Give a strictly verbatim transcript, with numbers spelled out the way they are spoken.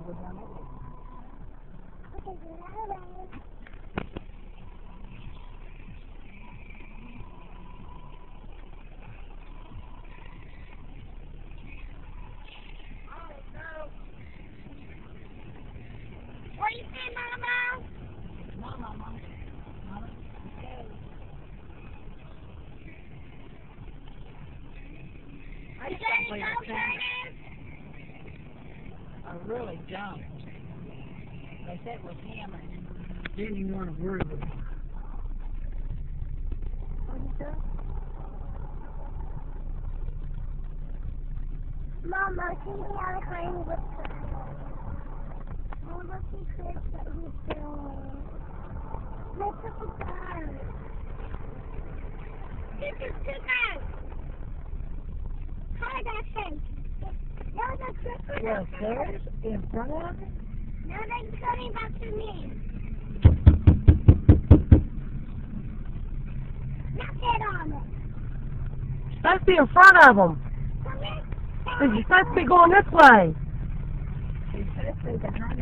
go down there. What do you say, Mama? Mama, Mama. Mama. Okay. I You just got don't any play go the same. I really don't. They said with him, I didn't even want to worry with him. What did you say? Mama, can you have a kind of Mama, see Chris that he's doing. Let's look at that. This is too bad. How did that say? No, that's good for Yes, there's in front of him. No, they're coming back to me. Not get on it. Supposed to be in front of them. Come here. You're supposed to be going this way. He's supposed to be behind